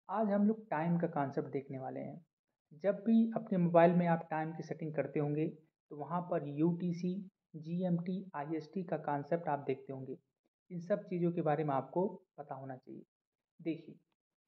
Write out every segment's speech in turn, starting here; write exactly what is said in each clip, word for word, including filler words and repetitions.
आज हम लोग टाइम का कॉन्सेप्ट देखने वाले हैं। जब भी अपने मोबाइल में आप टाइम की सेटिंग करते होंगे तो वहाँ पर U T C, G M T, I S T का कॉन्सेप्ट आप देखते होंगे। इन सब चीज़ों के बारे में आपको पता होना चाहिए। देखिए,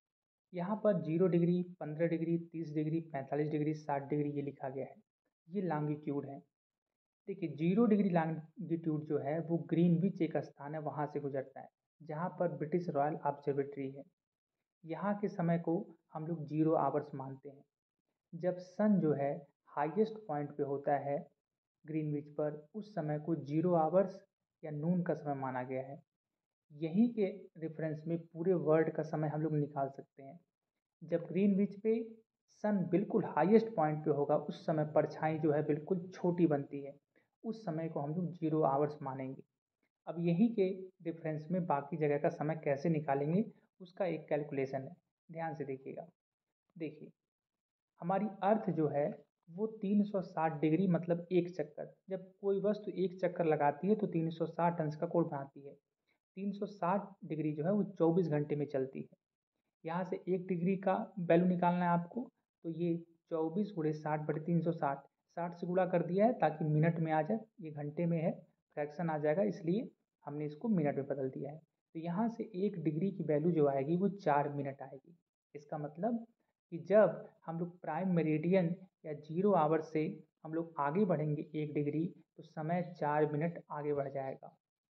यहाँ पर जीरो डिग्री, पंद्रह डिग्री, तीस डिग्री, पैंतालीस डिग्री, साठ डिग्री ये लिखा गया है। ये लॉन्गिट्यूड है। देखिए, जीरो डिग्री लॉन्गिट्यूड जो है वो ग्रीनविच एक स्थान है, वहाँ से गुजरता है जहाँ पर ब्रिटिश रॉयल ऑब्जर्वेटरी है। यहाँ के समय को हम लोग जीरो आवर्स मानते हैं। जब सन जो है हाईएस्ट पॉइंट पे होता है ग्रीनविच पर, उस समय को जीरो आवर्स या नून का समय माना गया है। यहीं के रेफरेंस में पूरे वर्ल्ड का समय हम लोग निकाल सकते हैं। जब ग्रीनविच पे सन बिल्कुल हाईएस्ट पॉइंट पे होगा, उस समय परछाई जो है बिल्कुल छोटी बनती है। उस समय को हम लोग जीरो आवर्स मानेंगे। अब यहीं के डिफरेंस में बाकी जगह का समय कैसे निकालेंगे, उसका एक कैलकुलेशन है। ध्यान से देखिएगा। देखिए, हमारी अर्थ जो है वो तीन सौ साठ डिग्री मतलब एक चक्कर, जब कोई वस्तु एक चक्कर लगाती है तो तीन सौ साठ अंश का कोण बनाती है। तीन सौ साठ डिग्री जो है वो चौबीस घंटे में चलती है। यहाँ से एक डिग्री का वैल्यू निकालना है आपको, तो ये चौबीस गुणे साठ बटे तीन सौ साठ, साठ से गुणा कर दिया है ताकि मिनट में आ जाए। ये घंटे में है, फ्रैक्शन आ जाएगा, इसलिए हमने इसको मिनट में बदल दिया है। तो यहाँ से एक डिग्री की वैल्यू जो आएगी वो चार मिनट आएगी। इसका मतलब कि जब हम लोग प्राइम मेरिडियन या जीरो आवर से हम लोग आगे बढ़ेंगे एक डिग्री, तो समय चार मिनट आगे बढ़ जाएगा।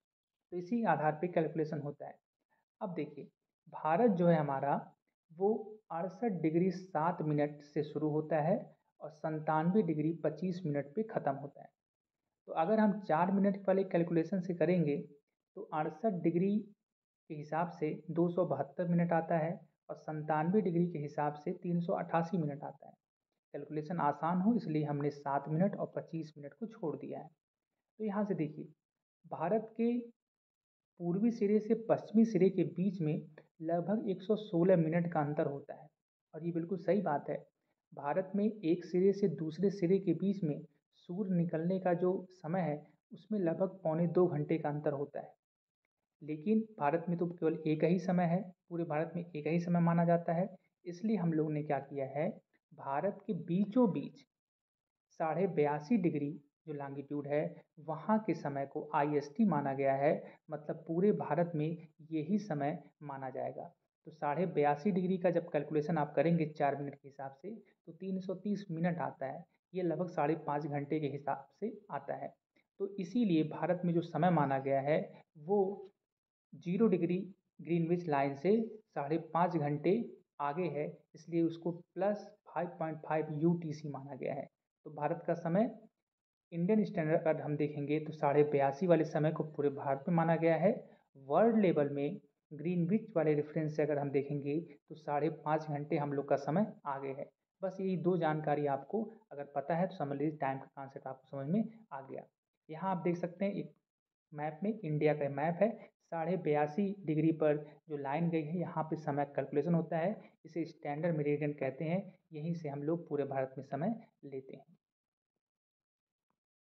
तो इसी आधार पे कैलकुलेशन होता है। अब देखिए, भारत जो है हमारा वो अड़सठ डिग्री सात मिनट से शुरू होता है और संतानवे डिग्री पच्चीस मिनट पे ख़त्म होता है। तो अगर हम चार मिनट वाले कैलकुलेशन से करेंगे तो अड़सठ डिग्री के हिसाब से दो सौ बहत्तर मिनट आता है और संतानवे डिग्री के हिसाब से तीन सौ अट्ठासी मिनट आता है। कैलकुलेशन आसान हो इसलिए हमने सात मिनट और पच्चीस मिनट को छोड़ दिया है। तो यहाँ से देखिए, भारत के पूर्वी सिरे से पश्चिमी सिरे के बीच में लगभग एक सौ सोलह मिनट का अंतर होता है। और ये बिल्कुल सही बात है। भारत में एक सिरे से दूसरे सिरे के बीच में सूर्य निकलने का जो समय है उसमें लगभग पौने दो घंटे का अंतर होता है। लेकिन भारत में तो केवल एक ही समय है, पूरे भारत में एक ही समय माना जाता है। इसलिए हम लोगों ने क्या किया है, भारत के बीचों बीच साढ़े बयासी डिग्री जो लॉन्गिट्यूड है वहाँ के समय को आई एस टी माना गया है। मतलब पूरे भारत में यही समय माना जाएगा। तो साढ़े बयासी डिग्री का जब कैलकुलेशन आप करेंगे चार मिनट के हिसाब से तो तीन सौ तीस मिनट आता है। ये लगभग साढ़े पाँच घंटे के हिसाब से आता है। तो इसीलिए भारत में जो समय माना गया है वो जीरो डिग्री ग्रीनविच लाइन से साढ़े पाँच घंटे आगे है, इसलिए उसको plus five point five U T C माना गया है। तो भारत का समय इंडियन स्टैंडर्ड अगर हम देखेंगे तो साढ़े बयासी वाले समय को पूरे भारत में माना गया है। वर्ल्ड लेवल में ग्रीनविच वाले रेफरेंस से अगर हम देखेंगे तो साढ़े पाँच घंटे हम लोग का समय आगे है। बस यही दो जानकारी आपको अगर पता है तो समझ लीजिए टाइम का कॉन्सेप्ट आपको समझ में आ गया। यहाँ आप देख सकते हैं एक मैप में इंडिया का मैप है। साढ़े बयासी डिग्री पर जो लाइन गई है यहाँ पे समय कैलकुलेशन होता है। इसे स्टैंडर्ड मेरिडियन कहते हैं। यहीं से हम लोग पूरे भारत में समय लेते हैं।